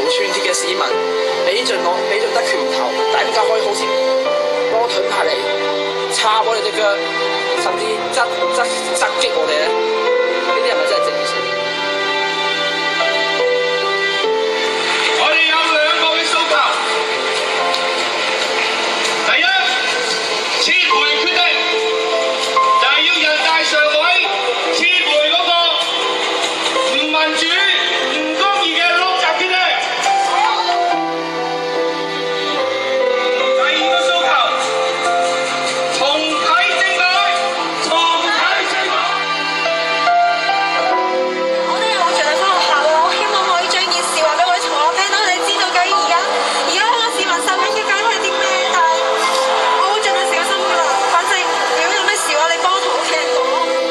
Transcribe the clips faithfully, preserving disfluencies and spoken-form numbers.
團結嘅市民，俾盡我俾盡得拳頭，但係點解可以好似波盾下嚟插我哋隻腳，甚至側側側擊我哋咧？呢啲係咪真係正義？ 我哋有兩個嘅訴求，第一，撤回決定，就係要人大常委撤回嗰個唔民主、唔公義嘅落閘決定。第二個訴求，重啟政改，重啟政改。 我哋好想翻學校啊！我希望可以將件事話俾我哋同學聽，等佢哋知道究竟而家而家香港市民受緊嘅究竟係啲咩？但係我會盡量小心㗎啦。反正如果有咩事嘅話，你幫我同屋企人講。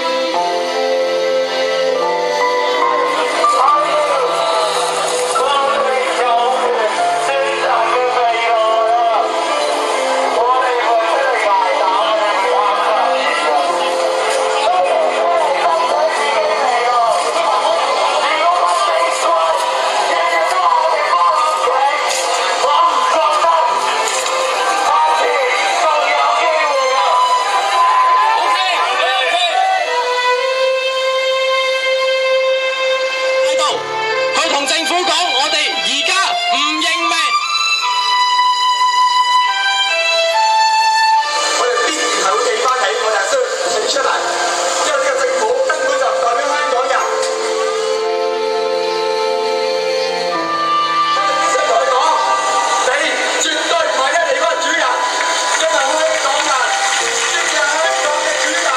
喺度去同政府講，我哋而家唔認命。 我哋必然係會記翻起，我哋係需要請出嚟，因為呢個政府根本就唔代表香港人。我哋必須同佢講，你絕對唔係一地方主人，因為香港人先係香港嘅主人。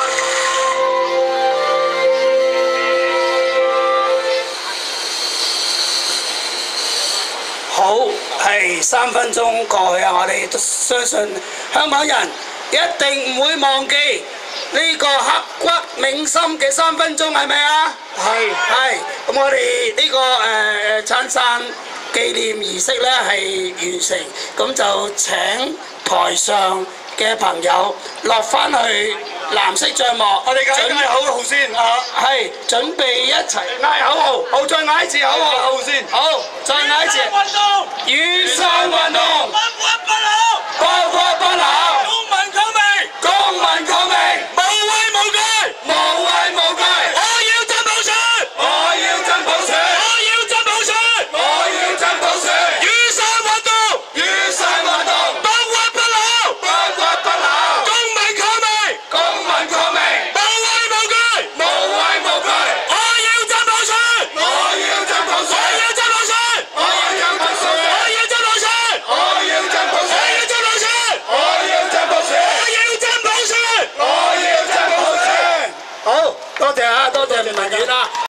好，係三分鐘過去啊！我哋都相信香港人一定唔會忘記呢個刻骨銘心嘅三分鐘，係咪啊？係係。咁我哋呢、個誒誒燦散紀念儀式咧係完成，咁就請台上嘅朋友落翻去藍色帳幕。我哋嗌嗌口號先啊！係準備一齊嗌口號，好再嗌一次口號口號先。好，再嗌一次。雨傘運動，不屈不撓，不屈不撓，公民抗命，公民抗命，無畏無懼，無畏無懼。我要真普選，我要真普選，我要真普選，我要真普選。雨傘運動，雨傘運動，不屈不撓，不屈不撓，公民抗命，公民抗命，無畏無懼，無畏無懼。我要真普選，我要真普選，我要真普選，我要真普選，我要真普選，我要真普選，我要真普選，我要真普選，我要真普選，我要真普選。好多謝啊，多謝民主啦。